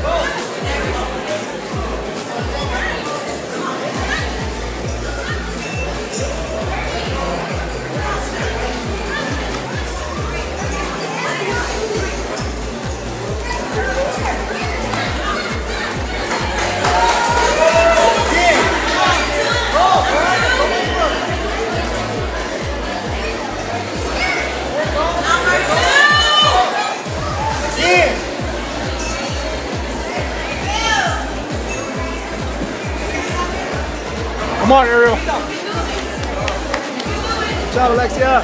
Come on, Ariel. Good job, Alexia.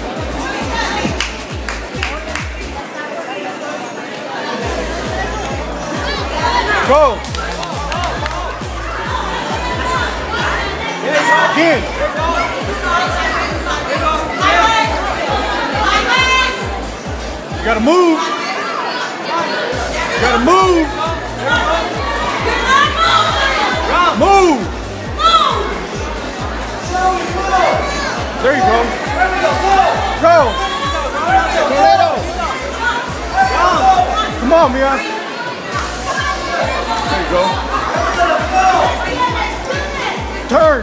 Go. Again. You gotta move. You gotta move. Move. There you go. Go. Come on, Mia. There you go. Turn.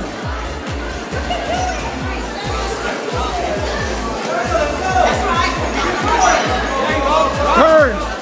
Turn.